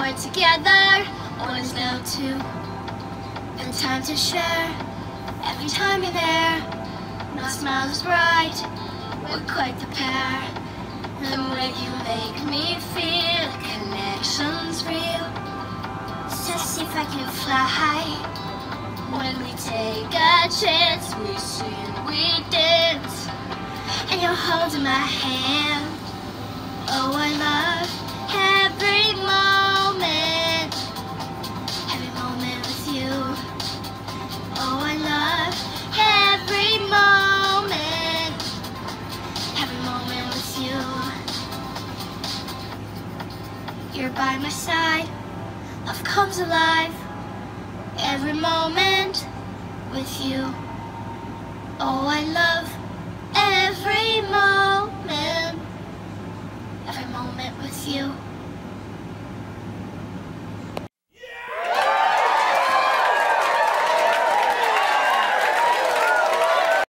we're together, one is now two. The time to share, every time you're there. No smile is bright, we're quite the pair. The way you make me feel, connection's real. Just see if I can fly. When we take a chance, we sing, we dance, and you're holding my hand. Oh, I love every moment with you. Oh, I love every moment with you. You're by my side, love comes alive, every moment with you. Oh, I love